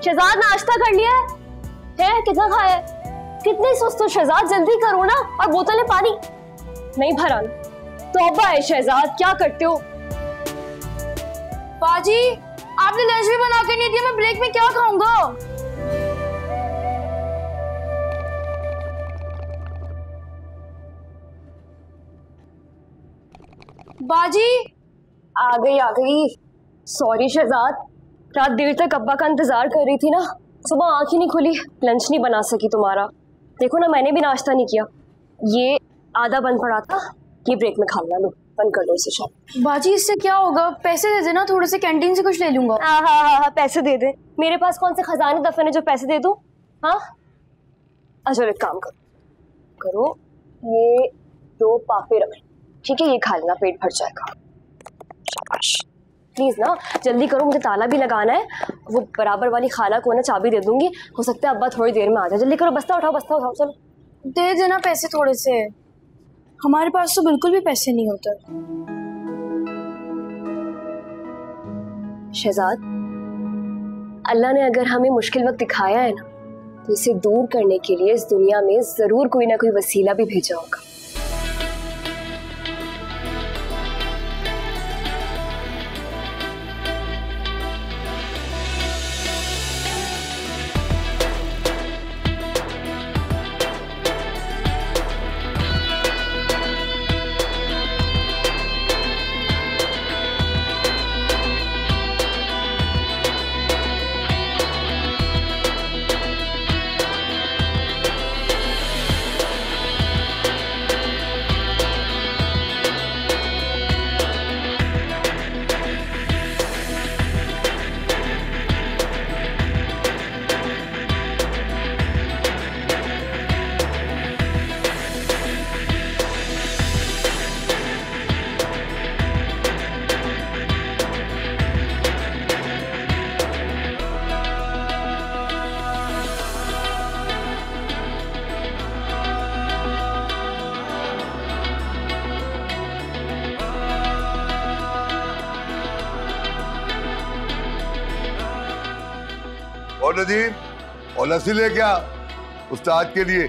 शहजाद नाश्ता कर लिया है? कितना खाया है? कितनी सुस्त हो शहजाद, जल्दी करो ना, और बोतल में पानी नहीं भरा। तौबा है शहजाद, क्या करते हो? बाजी आपने लंच भी बना कर नहीं दिया, मैं ब्रेक में क्या खाऊंगा? बाजी आ गई। सॉरी शहजाद, रात देर तक अब्बा का इंतजार कर रही थी ना, सुबह आंख ही नहीं खुली, लंच नहीं बना सकी तुम्हारा। देखो ना, मैंने भी नाश्ता नहीं किया, ये आधा बंद पड़ा था, ये ब्रेक में खा लिया। लो बंद कर दो इसे। शायद बाजी इससे क्या होगा? पैसे दे देना, थोड़े से कैंटीन से कुछ ले लूंगा। हाँ, पैसे दे दे। मेरे पास कौन से खजाने दफन है जो पैसे दे दूं? हाँ अच्छा, एक काम करो, ये 2 पापे रख, ठीक है, ये खा लेना, पेट भर जाएगा। शाबाश। प्लीज ना जल्दी करो, मुझे ताला भी लगाना है। वो बराबर वाली खाला को ना चाबी दे दूंगी, हो सकता है अब्बा थोड़ी देर में आ जाए। जल्दी करो, बस्ता उठाओ चलो। दे देना पैसे थोड़े से, हमारे पास तो बिल्कुल भी पैसे नहीं होते। शहजाद, अल्लाह ने अगर हमें मुश्किल वक्त दिखाया है ना, तो इसे दूर करने के लिए इस दुनिया में जरूर कोई ना कोई वसीला भी भेजा होगा। और नदीम, और लस्सी ले क्या उस्ताद के लिए?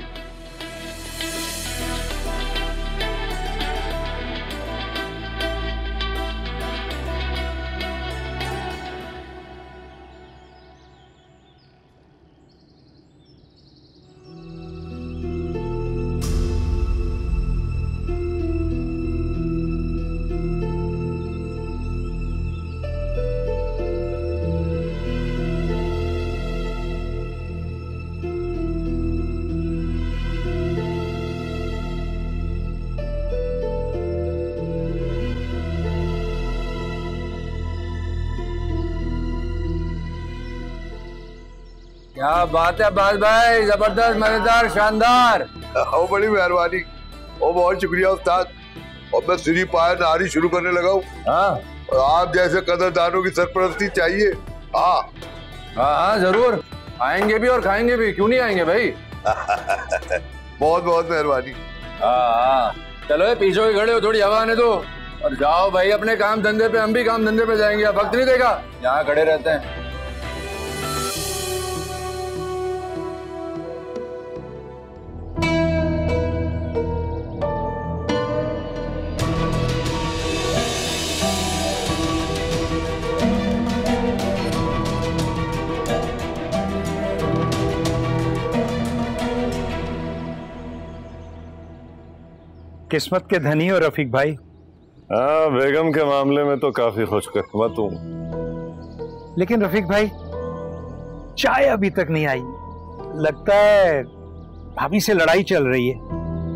क्या बात है बाज भाई, जबरदस्त, मजेदार, शानदार। ओ बड़ी मेहरबानी, ओ बहुत शुक्रिया उस्ताद। और मैं सिरी पाया नारी शुरू करने लगा हूँ। हाँ आप जैसे कदरदानों की सरपरस्ती चाहिए। हाँ हाँ जरूर आएंगे भी और खाएंगे भी, क्यों नहीं आएंगे भाई। बहुत बहुत मेहरबानी। हाँ चलो पीछे खड़े हो, थोड़ी हवा आने दो और जाओ भाई अपने काम धंधे पे। हम भी काम धंधे पे जाएंगे, वक्त नहीं देगा, यहाँ खड़े रहते हैं। किस्मत के धनी हो रफीक भाई। हाँ, बेगम के मामले में तो काफी खुशकिस्मत हूँ। लेकिन रफीक भाई, चाय अभी तक नहीं आई, लगता है भाभी से लड़ाई चल रही है।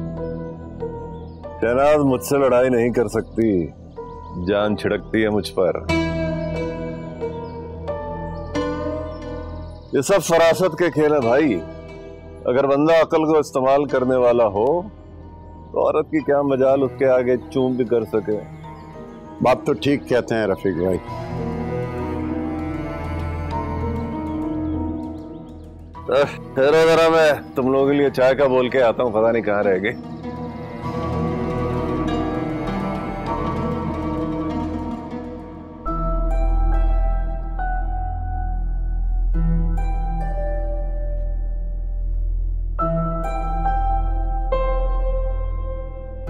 शहनाज मुझसे लड़ाई नहीं कर सकती, जान छिड़कती है मुझ पर। ये सब फरासत के खेल है भाई। अगर बंदा अकल को इस्तेमाल करने वाला हो तो औरत की क्या मजाल उसके आगे चूम भी कर सके। बात तो ठीक कहते हैं रफीक भाई। ठहरो जरा, मैं तुम लोगों के लिए चाय का बोल के आता हूँ, पता नहीं कहाँ रह गए।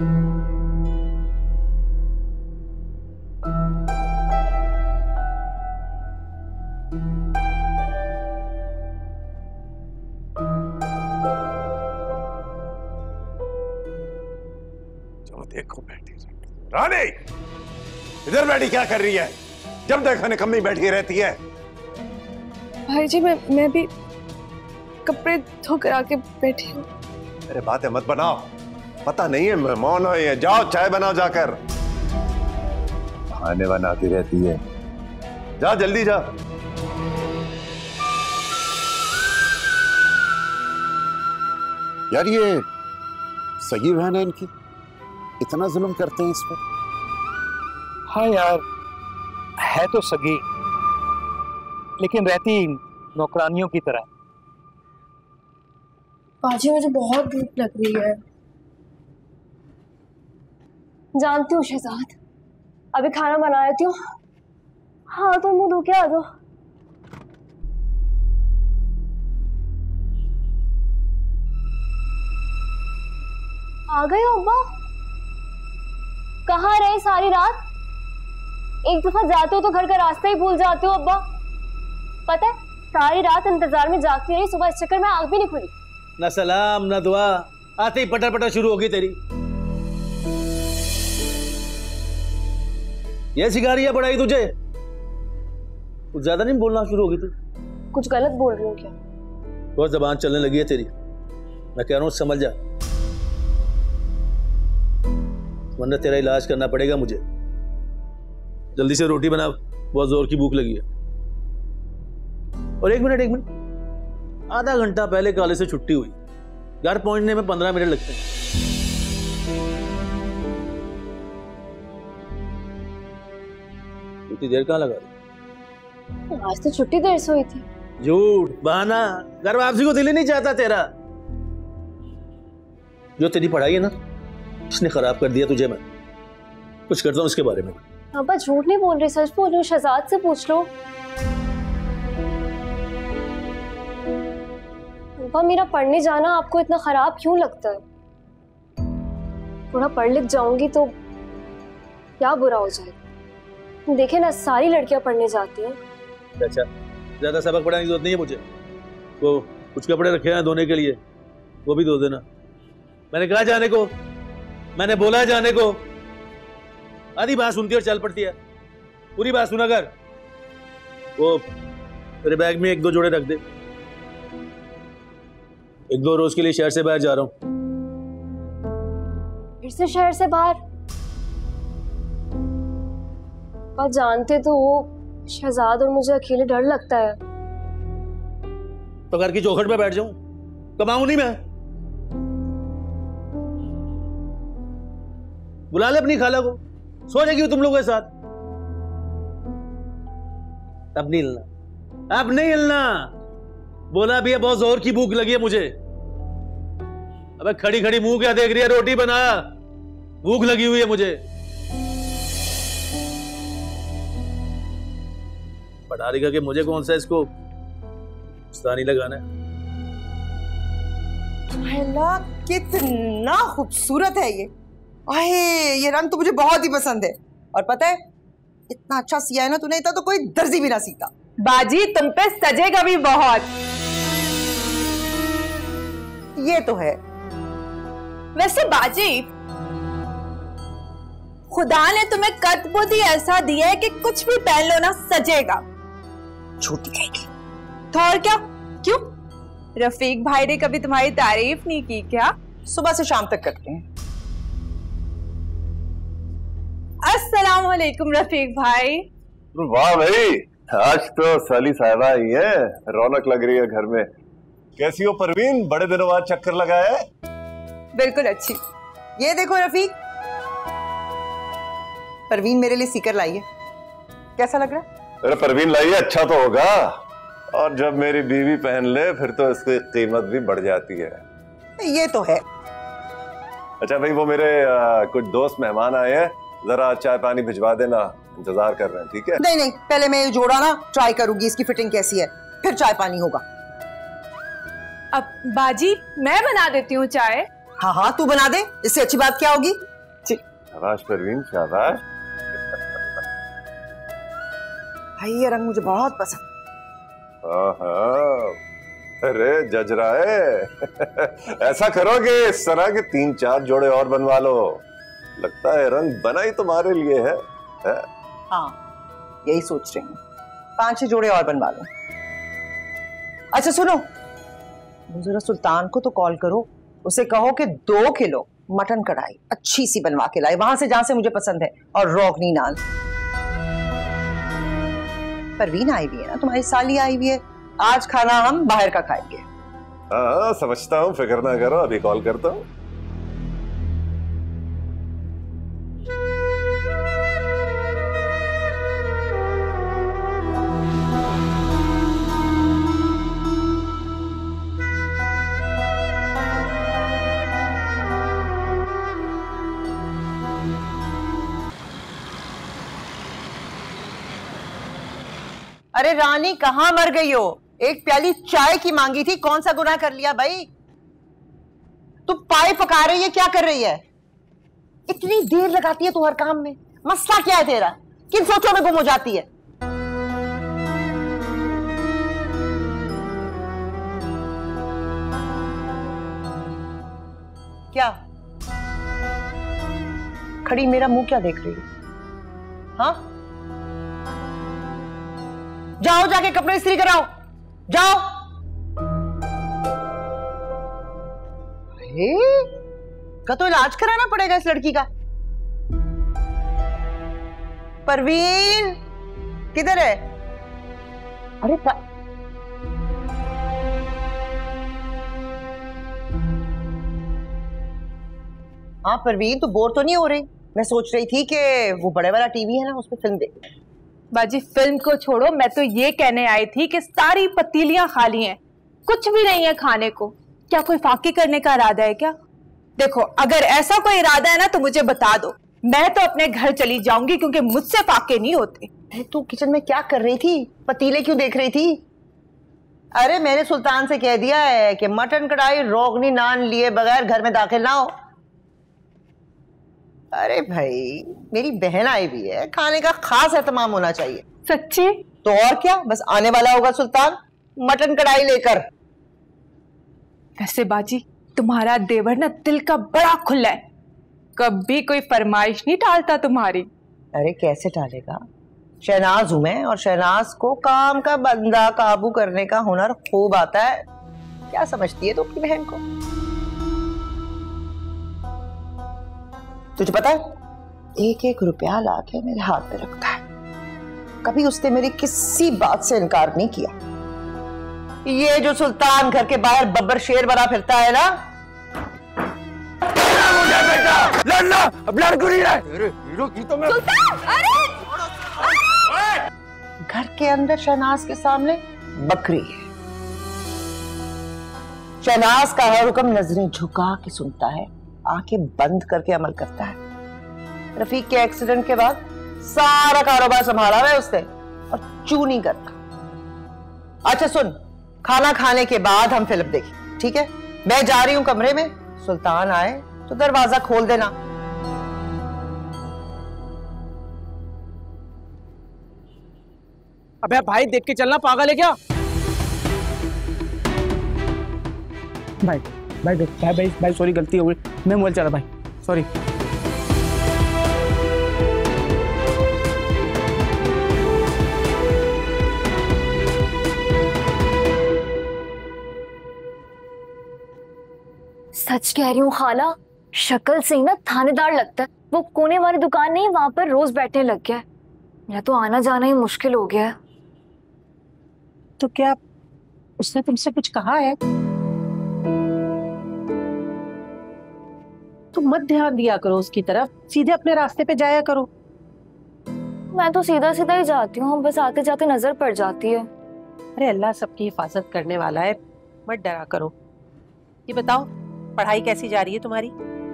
देखो बैठी रानी, इधर बैठी क्या कर रही है? जब देखो निकम्मी बैठी रहती है। भाई जी मैं भी कपड़े धोकर आके बैठी हूँ। अरे बातें मत बनाओ, पता नहीं है मेहमान आए हैं। जाओ चाय बनाओ जाकर। बहाने बनाती रहती है। जा जल्दी जा। यार ये सगी बहन है इनकी, इतना जुल्म करते हैं इस पर। हाँ यार, है तो सगी, लेकिन रहती नौकरानियों की तरह। बाजी मुझे बहुत भूख लग रही है। जानती हूँ शहजाद, अभी खाना बना लेती हूँ। हाँ तो मुंह धो के आ जाओ। आ गए हो अब्बा? कहाँ रहे सारी रात? एक दफा जाते हो तो घर का रास्ता ही भूल जाते हो अब्बा। पता है, सारी रात इंतजार में जागती रही, सुबह इस चक्कर में आंख भी नहीं खुली। ना सलाम ना दुआ, आते ही पटर पटर शुरू होगी तेरी। ये सिखा रही है पढ़ाई तुझे? कुछ ज्यादा नहीं बोलना शुरू होगी तू? कुछ गलत बोल रही हूँ क्या? बहुत जबान चलने लगी है तेरी। मैं कह रहा हूँ समझ जा, वरना तेरा इलाज करना पड़ेगा मुझे। जल्दी से रोटी बना, बहुत जोर की भूख लगी है। और एक मिनट, आधा घंटा पहले कॉलेज से छुट्टी हुई, घर पहुंचने में 15 मिनट लगते हैं। इतनी देर कहाँ लगा दी? आज तो छुट्टी देर से हुई थी। झूठ, बहाना। घर वापसी को दिल ही नहीं चाहता तेरा। जो तेरी पढ़ाई है ना, इसने खराब कर दिया तुझे। मैं कुछ करता हूँ इसके बारे में। अब्बा झूठ नहीं बोल रहे, सच बोल रही हूँ। शहजाद से पूछ लो। अब्बा मेरा पढ़ने जाना आपको इतना खराब क्यों लगता है? थोड़ा पढ़ लिख जाऊंगी तो क्या बुरा हो जाएगा? देखे ना, सारी लड़कियां पढ़ने जाती हैं। अच्छा, ज्यादा सबक पढ़ाने की जरूरत नहीं है मुझे। वो कुछ कपड़े रखे हैं धोने के लिए, वो भी धो देना। मैंने कहा जाने को, मैंने बोला जाने को। आधी बात सुनती और चल पड़ती है, पूरी बात सुना कर। वो मेरे बैग में 1-2 जोड़े रख दे। 1-2 रोज के लिए शहर से बाहर जा रहा हूँ। फिर से शहर से बाहर? पर जानते तो हो, शहजाद और मुझे अकेले डर लगता है। तो घर की चौखट पे बैठ जाऊं, कमाऊं नहीं मैं? बुला ले अपनी खाला को, सो जाएगी तुम लोगों के साथ। अब नहीं हिलना, अब नहीं हिलना। बोला भी है, बहुत जोर की भूख लगी है मुझे। अबे खड़ी खड़ी मुंह क्या देख रही है? रोटी बना, भूख लगी हुई है मुझे। पढ़ा लिखा के मुझे कौन सा इसको उस्तानी लगाना है। अल्लाह कितना खूबसूरत है ये। आहे, ये रंग तो मुझे बहुत ही पसंद है। और पता है, इतना अच्छा सिया है ना तूने, इतना तो कोई दर्जी भी ना सीता। बाजी तुम पे सजेगा भी बहुत। ये तो है। वैसे बाजी, खुदा ने तुम्हें कद-बुद ही ऐसा दिया है कि कुछ भी पहन लो ना, सजेगा। छोटी कहेगी तो और क्या? क्यों, रफीक भाई ने कभी तुम्हारी तारीफ नहीं की क्या? सुबह से शाम तक करते हैं। अस्सलाम वालेकुम रफीक भाई। वाह भाई, आज तो साली साहिबा आई है, रौनक लग रही है घर में। कैसी हो परवीन, बड़े दिनों बाद चक्कर लगाया है? बिल्कुल अच्छी। ये देखो रफीक, परवीन मेरे लिए सीकर लाई है। कैसा लग रहा है? अरे परवीन लाई है, अच्छा तो होगा। और जब मेरी बीवी पहन ले फिर तो इसकी कीमत भी बढ़ जाती है। ये तो है। अच्छा भाई, वो मेरे कुछ दोस्त मेहमान आए हैं, जरा चाय पानी भिजवा देना, इंतजार कर रहे हैं। ठीक है? नहीं नहीं, पहले मैं ये जोड़ा ना ट्राई करूंगी, इसकी फिटिंग कैसी है, फिर चाय पानी होगा। अब बाजी मैं बना देती हूँ चाय। हाँ हाँ, तू बना दे, इससे अच्छी बात क्या होगी? शाबाश परवीन शाबाश। भाई ये रंग मुझे बहुत पसंद। अरे जज रहा है। ऐसा करो कि इस तरह के 3-4 जोड़े और बनवा लो। लगता है रंग बना ही तुम्हारे लिए है? हाँ यही सोच रही हूँ, 5-6 जोड़े और बनवा लो। अच्छा सुनो, जरा सुल्तान को तो कॉल करो, उसे कहो कि 2 किलो मटन कढ़ाई अच्छी सी बनवा के लाए वहां से जहां से मुझे पसंद है, और रोगनी नान। परवीन आई हुई है ना, तुम्हारी साली आई हुई है, आज खाना हम बाहर का खाएंगे। हाँ समझता हूँ, फिक्र ना करो, अभी कॉल करता हूँ। अरे रानी कहाँ मर गई हो? एक प्याली चाय की मांगी थी, कौन सा गुनाह कर लिया भाई? तू पाए पका रही है, क्या कर रही है? इतनी देर लगाती है तू हर काम में, मसला क्या है तेरा? किन सोचों में गुम हो जाती है? क्या खड़ी मेरा मुंह क्या देख रही है? हाँ जाओ जाके कपड़े इस्त्री कराओ, जाओ। का तो इलाज कराना पड़ेगा इस लड़की का। परवीन किधर है? अरे हाँ परवीन, तो बोर तो नहीं हो रही? मैं सोच रही थी कि वो बड़े वाला टीवी है ना, उस पर फिल्म देख। बाजी फिल्म को छोड़ो, मैं तो ये कहने आई थी कि सारी पतीलियां खाली हैं, कुछ भी नहीं है खाने को। क्या कोई फाकी करने का इरादा है क्या? देखो अगर ऐसा कोई इरादा है ना तो मुझे बता दो, मैं तो अपने घर चली जाऊंगी, क्योंकि मुझसे फाके नहीं होते। तू किचन में क्या कर रही थी? पतीले क्यों देख रही थी? अरे मैंने सुल्तान से कह दिया है कि मटन कढ़ाई रोगनी नान लिए बगैर घर में दाखिल ना हो। अरे भाई मेरी बहन आई हुई है, खाने का खास एहतमाम होना चाहिए। सच्ची? तो और क्या, बस आने वाला होगा सुल्तान मटन कढ़ाई लेकर। वैसे बाजी तुम्हारा देवर ना दिल का बड़ा खुला है, कभी कोई फरमाइश नहीं टालता तुम्हारी। अरे कैसे टालेगा? शहनाज हूं मैं, और शहनाज को काम का बंदा काबू करने का हुनर खूब आता है। क्या समझती है तू अपनी बहन को? तुझे पता है 1-1 रुपया लाके मेरे हाथ पे रखता है, कभी उसने मेरी किसी बात से इनकार नहीं किया। ये जो सुल्तान घर के बाहर बब्बर शेर बना फिरता है ना, लड़ना अब लड़ क्यों नहीं रहा? अरे हीरो की तो मैं घर के अंदर शहनाज के सामने बकरी है। शहनाज का हर हुक्म नजरें झुका के सुनता है, आंखें बंद करके अमल करता है। रफीक के एक्सीडेंट के बाद सारा कारोबार संभाला है उसने, और चू नहीं करता। अच्छा सुन, खाना खाने के बाद हम फिल्म देखें, ठीक है? मैं जा रही हूं कमरे में, सुल्तान आए तो दरवाजा खोल देना। अबे भाई देख के चलना, पागल है क्या? भाई भाई भाई भाई भाई सॉरी, गलती हो गई, मैं मोबाइल चला भाई, सॉरी। सच कह रही हूँ खाला, शक्ल से ही ना थानेदार लगता है। वो कोने वाली दुकान नहीं, वहां पर रोज बैठने लग गया है। मेरा तो आना जाना ही मुश्किल हो गया है। तो क्या उसने तुमसे कुछ कहा है? तुम मत ध्यान दिया करो उसकी तरफ, सीधे अपने रास्ते पे जाया करो। मैं तो सीधा सीधा ही जाती हूँ, बस आते जाते नजर पड़ जाती है। अरे अल्लाह सबकी हिफाजत करने वाला है, मत डरा करो। ये बताओ पढ़ाई कैसी जा रही है तुम्हारी?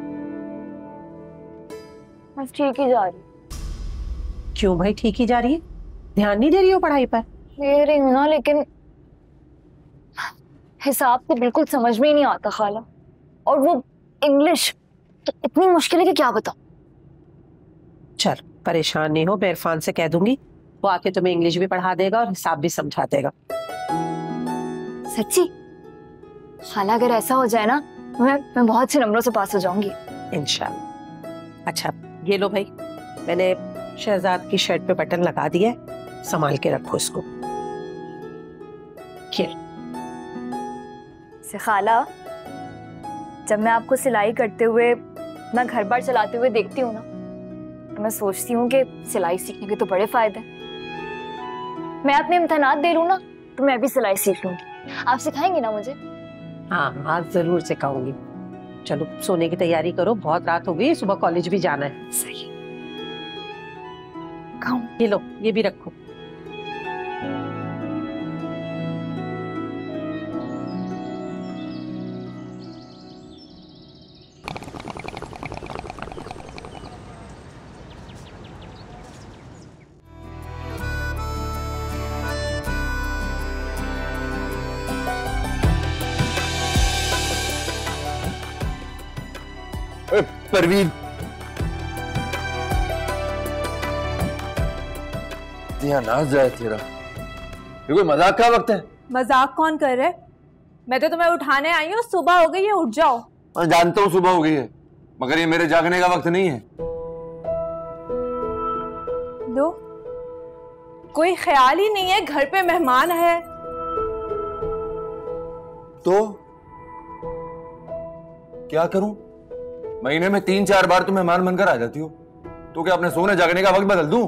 बस ठीक ही जा रही। क्यों भाई ठीक ही जा रही है? ध्यान नहीं दे रही हो पढ़ाई पर? दे रही हूँ ना, लेकिन हिसाब तो बिल्कुल समझ में ही नहीं आता खाला। और वो इंग्लिश तो इतनी मुश्किल है कि क्या बताऊं। चल परेशान नहीं हो, मैं इरफान से कह दूंगी, वो आके तुम्हें इंग्लिश भी पढ़ा देगा और हिसाब भी समझा देगा। सच्ची? खाला अगर ऐसा हो जाए ना, मैं बहुत से नंबरों से पास हो जाऊंगी इंशाल्लाह। अच्छा ये लो भाई, मैंने शहजाद की शर्ट पे बटन लगा दिया है, संभाल के रखो इसको। से खाला, जब मैं आपको सिलाई करते हुए ना घर बार चलाते हुए देखती हूँ ना, तो मैं सोचती हूँ कि सिलाई सीखने के तो बड़े फायदे हैं। मैं अपने इम्तिहानात दे लूँ ना, तो मैं भी सिलाई सीख लूंगी। आप सिखाएंगे ना मुझे? हाँ आज जरूर सिखाऊंगी। चलो सोने की तैयारी करो, बहुत रात हो गई, सुबह कॉलेज भी जाना है। सही। ये लो, ये भी रखो। परवीन, यहाँ नाच जाए तेरा, ये कोई मजाक का वक्त है? मजाक कौन कर रहे? मैं तो तुम्हें उठाने आई हूँ, सुबह हो गई है, उठ जाओ। मैं जानता हूँ सुबह हो गई है, मगर ये मेरे जागने का वक्त नहीं है। लो, कोई ख्याल ही नहीं है, घर पे मेहमान है। तो क्या करूं? महीने में 3-4 बार तुम मेहमान बनकर आ जाती हो, तो क्या अपने सोने जागने का वक्त बदल दूं?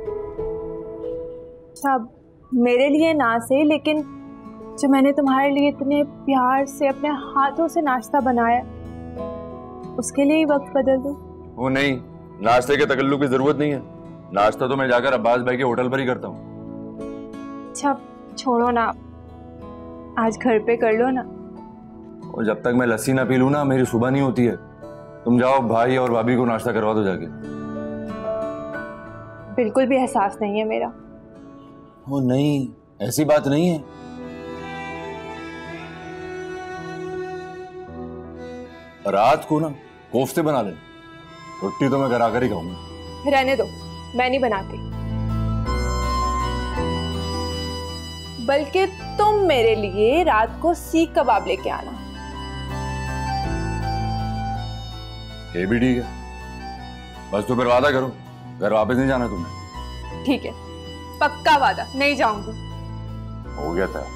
सब मेरे लिए ना सही, लेकिन जो मैंने तुम्हारे लिए इतने प्यार से अपने हाथों से नाश्ता बनाया, उसके लिए ही वक्त बदल दूं? वो नहीं, नाश्ते के तकल्लुक की जरूरत नहीं है। नाश्ता तो मैं जाकर अब्बास भाई के होटल पर ही करता हूँ। अच्छा छोड़ो ना, आज घर पे कर लो ना। और जब तक मैं लस्सी ना पी लूं ना, मेरी सुबह नहीं होती है। तुम जाओ, भाई और भाभी को नाश्ता करवा दो जाके। बिल्कुल भी एहसास नहीं है मेरा। वो नहीं, ऐसी बात नहीं है। रात को ना कोफ्ते बना लेना, रोटी तो मैं करा कर ही खाऊंगा। रहने दो, मैं नहीं बनाती। बल्कि तुम मेरे लिए रात को सीख कबाब लेके आना। ये भी ठीक है, बस तो फिर वादा करो, घर वापस नहीं जाना तुम्हें। ठीक है, पक्का वादा, नहीं जाऊंगी। हो गया था।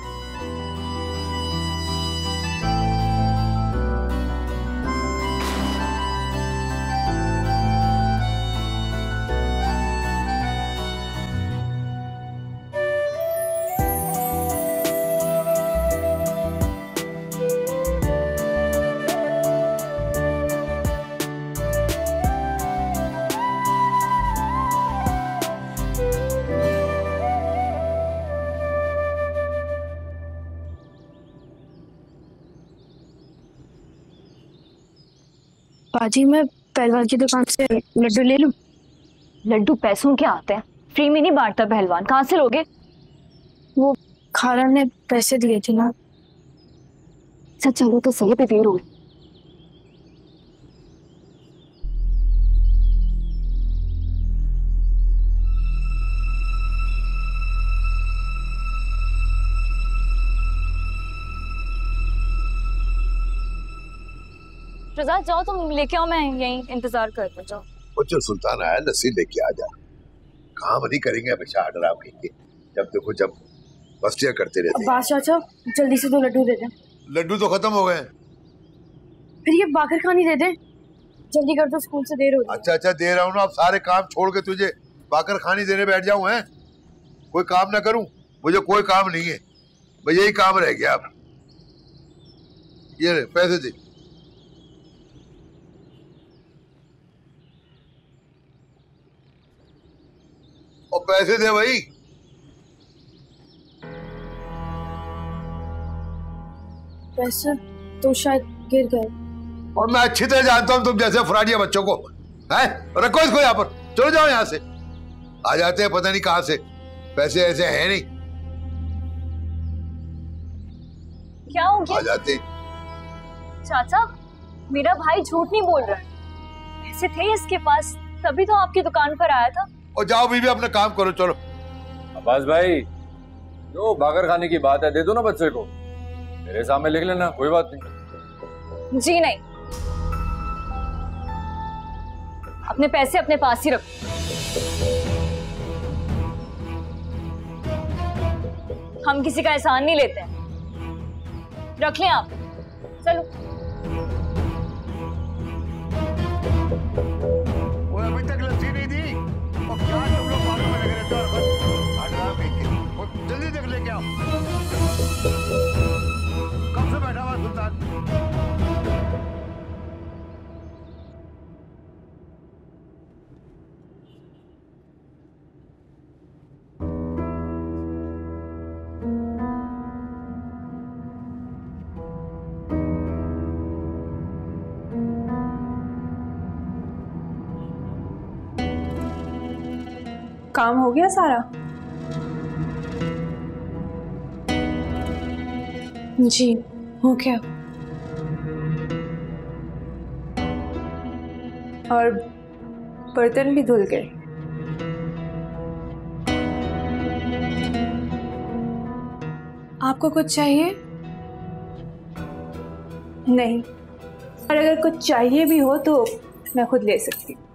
बाजी, मैं पहलवान की दुकान से लड्डू ले लूं? लड्डू पैसों के आते हैं, फ्री में नहीं बांटता पहलवान। कहाँ से लोगे? वो खाला ने पैसे दिए थे ना। अच्छा चलो तो सही, पे देर हो गई। रजा जाओ, तुम लेके आओ, मैं यहीं इंतजार कर रहा। जाओ। बच्चों, सुल्तान आया, लस्सी लेके आ जा। काम नहीं करेंगे हमेशा आर्डर आप के, जब देखो जब मस्तियां करते रहते हैं। अब्बास चाचा, जल्दी से 2 लड्डू दे दें। लड्डू तो खत्म हो गए। फिर ये बाकर खानी दे दें, जल्दी कर दो, स्कूल से देर हो रही है। अच्छा दे रहा हूँ ना। अब सारे काम छोड़ के तुझे बाकर खानी देने बैठ जाऊं? है कोई काम ना करूं? मुझे कोई काम नहीं है, बस यही काम रह गया। अब ये पैसे दे। और पैसे दे भाई। पैसे तो शायद गिर गए। और मैं अच्छी तरह जानता हूं तुम जैसे फराडिया बच्चों को। हैं? रखो इसको यहाँ पर, चलो जाओ यहाँ से। आ जाते हैं पता नहीं कहां से, पैसे ऐसे हैं नहीं। क्या हो गया? आ जाते। चाचा, मेरा भाई झूठ नहीं बोल रहा है, पैसे थे इसके पास, तभी तो आपकी दुकान पर आया था। और जाओ बीबी अपना काम करो, चलो। अब्बास भाई, जो बागर खाने की बात है दे दो ना बच्चे को, मेरे सामने लिख लेना, कोई बात नहीं। जी नहीं, अपने पैसे अपने पास ही रखो। हम किसी का एहसान नहीं लेते हैं, रख लें आप। चलो। वो अभी तक लस्सी नहीं दी और क्या तुम लोग बालों में लगे रहते हो? जल्दी देख लेके आओ। कब से बैठा हुआ सुल्तान? काम हो गया सारा? जी हो गया। और बर्तन भी धुल गए। आपको कुछ चाहिए? नहीं, और अगर कुछ चाहिए भी हो तो मैं खुद ले सकती हूँ।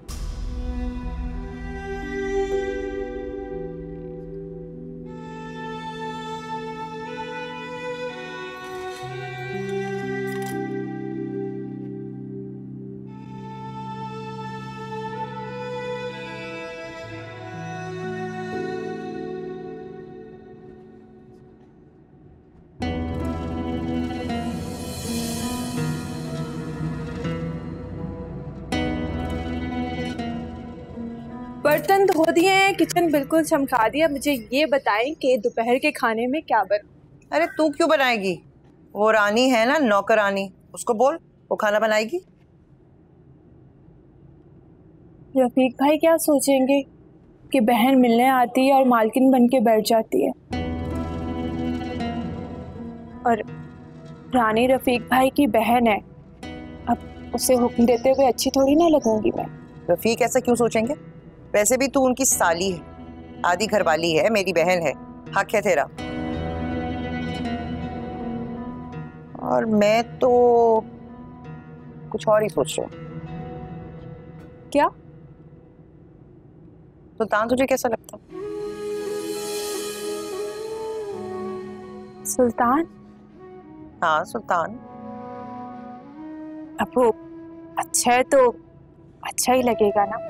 बर्तन धो दिए हैं, किचन बिल्कुल चमका दिया। मुझे ये बताएं कि दोपहर के खाने में क्या बना? अरे तू क्यों बनाएगी? वो रानी है ना, नौकरानी, उसको बोल, वो खाना बनाएगी। रफीक भाई क्या सोचेंगे कि बहन मिलने आती है और मालकिन बन के बैठ जाती है। और रानी रफीक भाई की बहन है, अब उसे हुक्म देते हुए अच्छी थोड़ी ना लगूंगी मैं। रफीक ऐसा क्यों सोचेंगे? वैसे भी तू उनकी साली है, आधी घरवाली है, मेरी बहन है, हक है तेरा। और मैं तो कुछ और ही सोच रही हूँ। क्या? सुल्तान तुझे कैसा लगता? सुल्तान? हाँ सुल्तान। अब वो अच्छा है तो अच्छा ही लगेगा ना।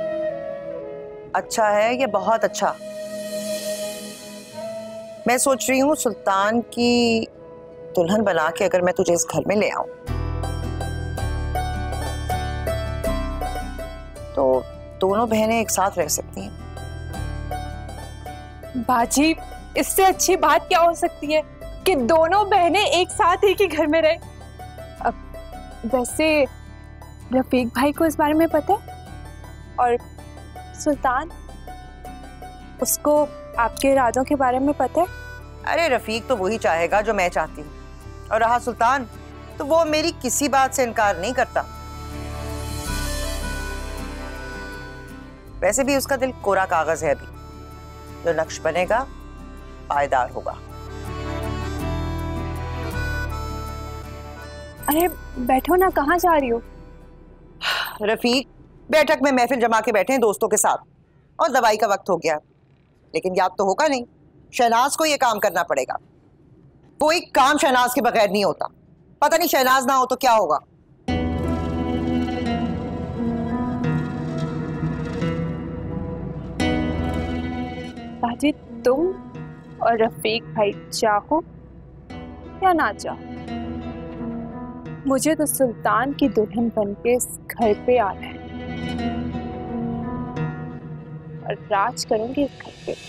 अच्छा है या बहुत अच्छा? मैं सोच रही हूँ सुल्तान की दुल्हन बना के अगर मैं तुझे इस घर में ले आऊं तो दोनों बहनें एक साथ रह सकती हैं। बाजी, इससे अच्छी बात क्या हो सकती है कि दोनों बहनें एक साथ एक ही घर में रहे। अब वैसे रफीक भाई को इस बारे में पता है? और सुल्तान, उसको आपके इरादों के बारे में पता है? अरे रफीक तो वही चाहेगा जो मैं चाहती हूँ, और रहा सुल्तान तो वो मेरी किसी बात से इनकार नहीं करता। वैसे भी उसका दिल कोरा कागज है, अभी जो नक्श बनेगा पायदार होगा। अरे बैठो ना, कहाँ जा रही हो? रफीक, बैठक में महफिल जमा के बैठे हैं दोस्तों के साथ और दवाई का वक्त हो गया, लेकिन याद तो होगा नहीं, शहनाज को ये काम करना पड़ेगा। कोई काम शहनाज के बगैर नहीं होता। पता नहीं शहनाज ना हो तो क्या होगा। बाजी, तुम और रफीक भाई चाहो या ना चाहो, मुझे तो सुल्तान की दुल्हन बनके इस घर पे आना है और राज करूंगी इस घर पे।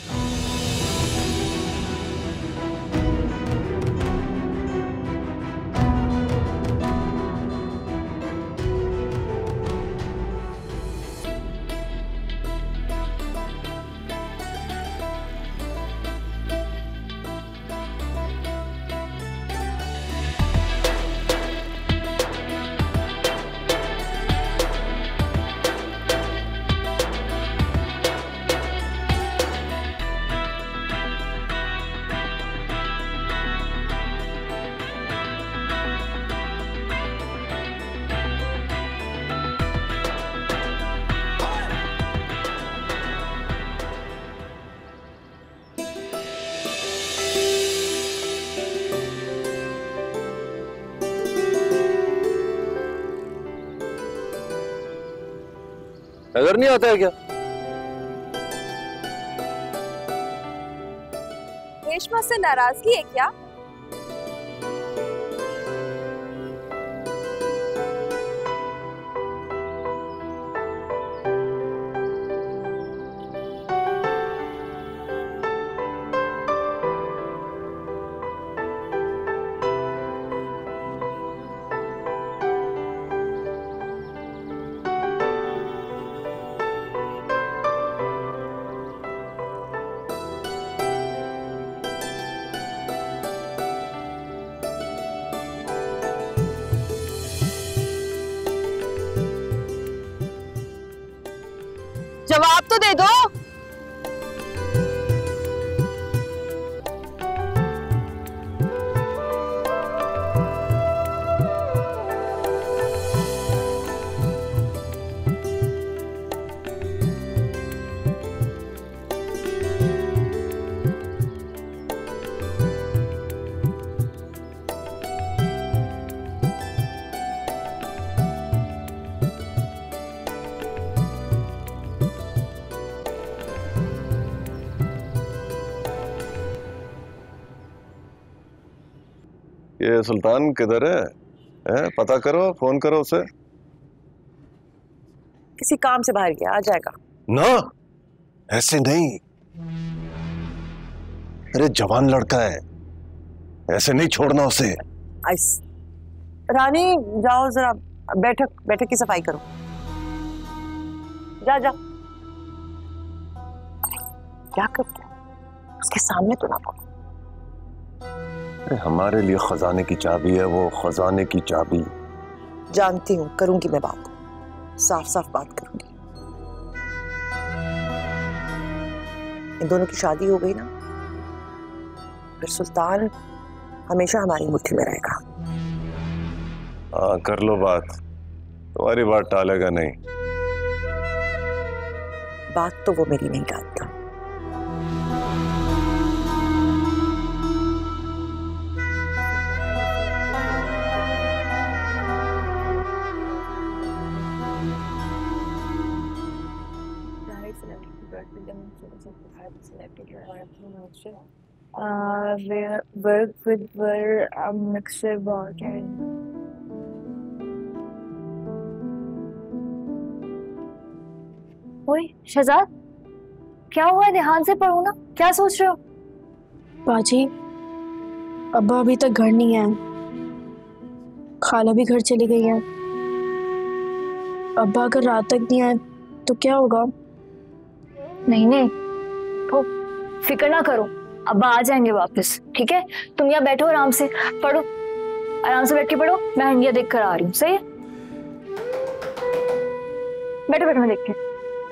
नजर नहीं आता है क्या? रेशमा से नाराजगी है क्या? जवाब तो दे दो। ये सुल्तान किधर है? पता करो, फोन करो उसे। किसी काम से बाहर गया, आ जाएगा। ना, ऐसे नहीं। अरे जवान लड़का है, ऐसे नहीं छोड़ना उसे। रानी जाओ जरा बैठक की सफाई करो। जा जा। क्या करते हो? उसके सामने तो ना बोलो। अरे हमारे लिए खजाने की चाबी है वो, खजाने की चाबी। जानती हूँ, करूंगी मैं बात, साफ साफ बात करूंगी। इन दोनों की शादी हो गई ना, फिर सुल्तान हमेशा हमारी मुट्ठी में रहेगा। हाँ कर लो बात, तुम्हारी बात टालेगा नहीं। बात तो वो मेरी नहीं टालता। work with were a mixer bought and ओए शहजाद, क्या हुआ है? ध्यान से पढ़ो ना, क्या सोच रहे हो? बाजी, अब्बा अभी तक घर नहीं आए, खाला भी घर चली गई है। अब्बा अगर रात तक नहीं आए तो क्या होगा? नहीं नहीं, तो फिक्र ना करो, अब्बा आ जाएंगे वापस। ठीक है, तुम यहाँ बैठो, आराम से पढ़ो, आराम से बैठ के पढ़ो। मैं इंडिया देख कर आ रही हूँ, सही है? बैठो बैठो, मैं देख के।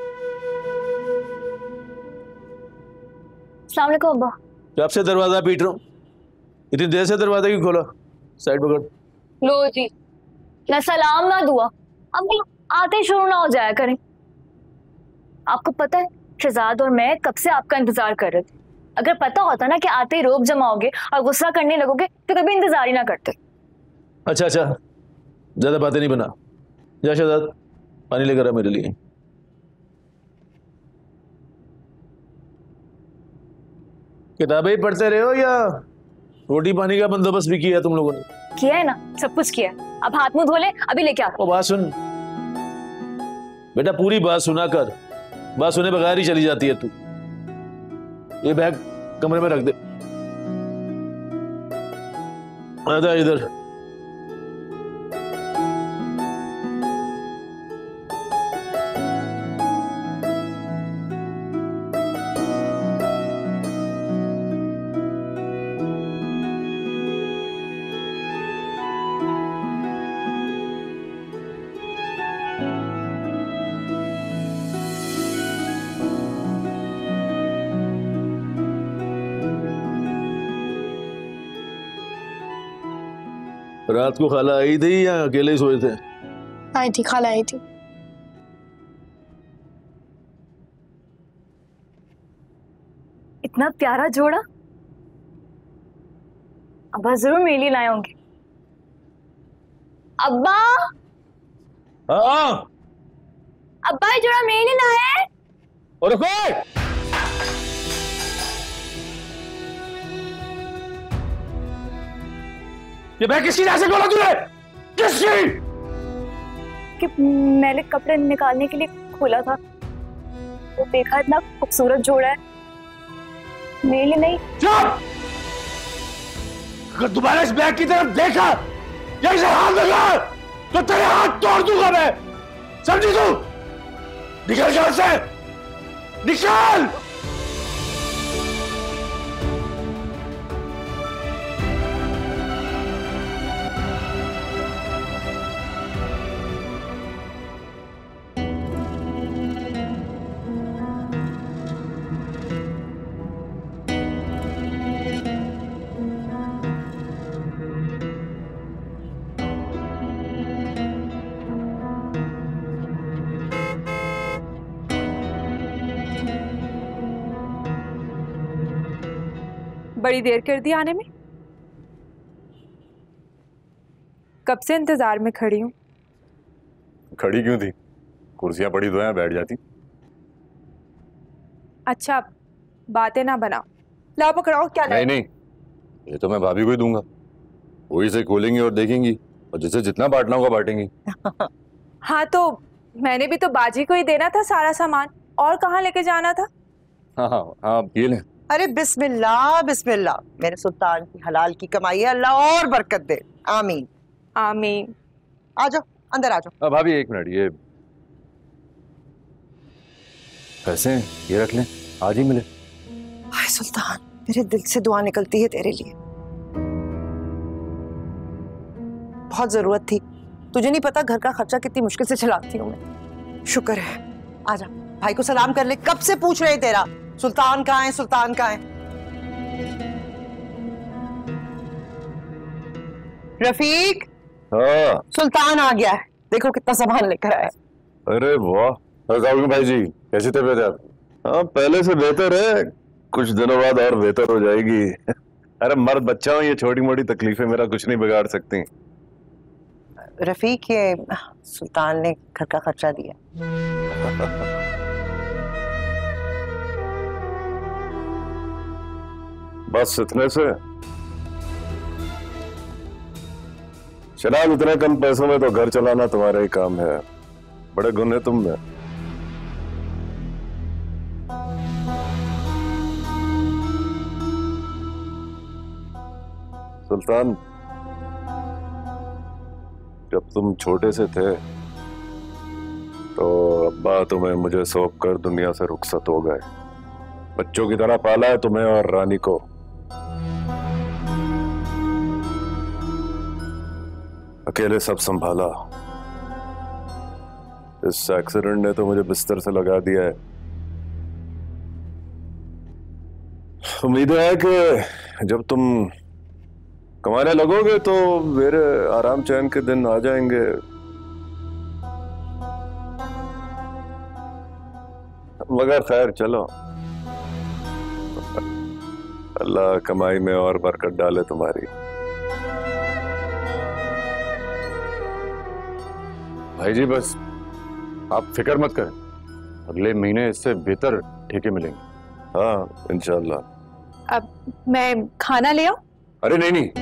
अस्सलाम वालेकुम अब्बा। कब से दरवाजा पीट रहा हूँ, इतनी देर से दरवाजा क्यों खोला? साइड पकड़। लो जी, ना सलाम ना दुआ, अब आते ही शुरू ना हो जाया करें। आपको पता है शहजाद और मैं कब से आपका इंतजार कर रहे थे। अगर पता होता ना कि आते ही रोब जमाओगे और गुस्सा करने लगोगे तो कभी इंतजार ही ना करते। अच्छा अच्छा, ज्यादा बातें नहीं बना। जा शहजाद, पानी लेकर आ मेरे लिए। किताबें ही पढ़ते रहे हो या रोटी पानी का बंदोबस्त भी किया है तुम लोगों ने? किया है ना, सब कुछ किया है। अब हाथ मुंह धो ले, अभी लेके आओ। बात सुन बेटा, पूरी बात सुना कर, बात सुने बगैर ही चली जाती है तू। ये बैग कमरे में रख दे। आजा इधर। रात को खाला आई थी या अकेले ही सोए थे? आई थी, खाला आई थी। इतना प्यारा जोड़ा अब्बा जरूर मेरे लिए लाए होंगे। अब्बा, हाँ अब्बा ये जोड़ा मेरे लिए लाया है। और रुको, ये बैग किसकी जैसे खोला तूने? किसकी? कि मैंने कपड़े निकालने के लिए खोला था, तो देखा इतना खूबसूरत जोड़ा है, मेरे लिए नहीं। चुप! अगर दोबारा इस बैग की तरफ देखा या इसे हाथ लगा तो तेरे हाथ तोड़ दूंगा मैं, समझी तू? निकल घर से, निकल! बड़ी देर कर दी आने में। कब से इंतजार में खड़ी हूँ। खड़ी क्यों थी? कुर्सियां पड़ी तो हैं, बैठ जाती। अच्छा, बातें ना बनाओ, लाओ पकड़ाओ। क्या नहीं नहीं, ये तो मैं भाभी को ही दूंगा, वही से खोलेंगी और देखेंगी, और जिसे जितना बांटना होगा बांटेंगी। हाँ तो मैंने भी तो बाजी को ही देना था सारा सामान, और कहाँ लेके जाना था। हाँ हाँ हाँ, ये लें। अरे बिस्मिल्लाह बिस्मिल्लाह, मेरे सुल्तान की हलाल की कमाई है, अल्लाह और बरकत दे। आमीन आमीन। आ जाओ, अंदर आ जाओ। भाभी एक मिनट, ये पैसे ये रख लें, आज ही मिले। हाय सुल्तान, मेरे दिल से दुआ निकलती है तेरे लिए, बहुत जरूरत थी। तुझे नहीं पता घर का खर्चा कितनी मुश्किल से चलाती हूँ मैं। शुक्र है। आजा, भाई को सलाम कर ले, कब से पूछ रहे तेरा सुल्तान कहाँ है, सुल्तान कहाँ है। रफीक, हाँ सुल्तान आ गया है, देखो कितना सामान लेकर आया। अरे वाह, भाई जी कैसी तबीयत है? हाँ पहले से बेहतर है, कुछ दिनों बाद और बेहतर हो जाएगी। अरे मर्द बच्चा हूँ, ये छोटी मोटी तकलीफें मेरा कुछ नहीं बिगाड़ सकती। रफीक, ये सुल्तान ने घर का खर्चा दिया। बस इतने से? शराब, इतने कम पैसों में तो घर चलाना तुम्हारा ही काम है, बड़े गुण है तुम में। सुल्तान, जब तुम छोटे से थे तो अब्बा तुम्हें मुझे सौंप कर दुनिया से रुखसत हो गए। बच्चों की तरह पाला है तुम्हें और रानी को। अकेले सब संभाला। इस एक्सीडेंट ने तो मुझे बिस्तर से लगा दिया है। उम्मीद है कि जब तुम कमाने लगोगे तो मेरे आराम चैन के दिन आ जाएंगे। मगर खैर चलो, अल्लाह कमाई में और बरकत डाले तुम्हारी। भाई जी बस आप फिक्र मत करें, अगले महीने इससे बेहतर ठेके मिलेंगे। हाँ इंशाल्लाह। अब मैं खाना ले आऊं? अरे नहीं नहीं,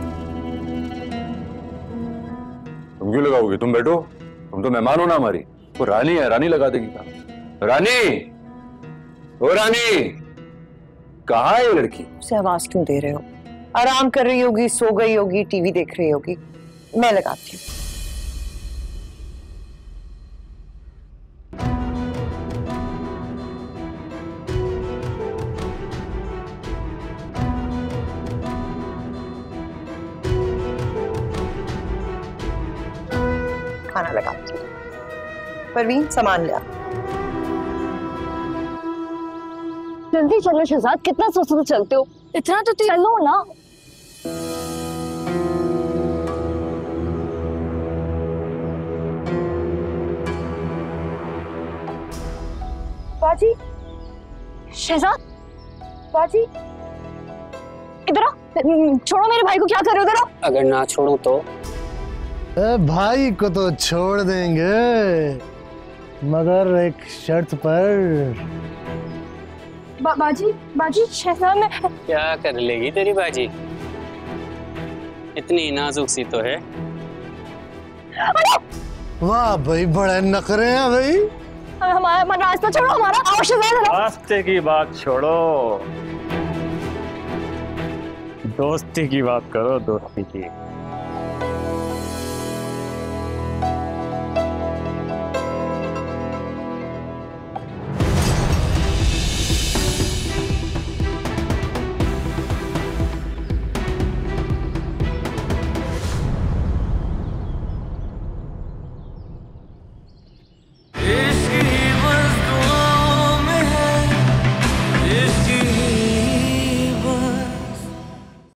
तुम क्यों लगाओगे? तुम बैठो, तुम तो मेहमान हो ना हमारी। वो रानी है, रानी लगा देगी काम। रानी, ओ रानी, कहाँ है ये लड़की? उसे आवाज क्यों दे रहे हो? आराम कर रही होगी, सो गई होगी, टीवी देख रही होगी, मैं लगाती हूँ। खाना लगाती हूँ। परवीन, सामान ले आ। जल्दी चलो शहजाद, कितना सोचते चलते हो? इतना तो चलो ना। बाजी, शहजाद, बाजी, इधर आओ। छोड़ो मेरे भाई को, क्या कर रहे हो? इधर आओ। अगर ना छोड़ो तो? भाई को तो छोड़ देंगे, मगर एक शर्त पर। बाजी बाजी शहजाद ने क्या कर लेगी तेरी बाजी? इतनी नाजुक सी तो है। वाह भाई, बड़े नखरे हैं भाई। हमारा रास्ता छोड़ो, हमारा आओ शहजाद। रास्ते की बात छोड़ो, दोस्ती की बात करो, दोस्ती की।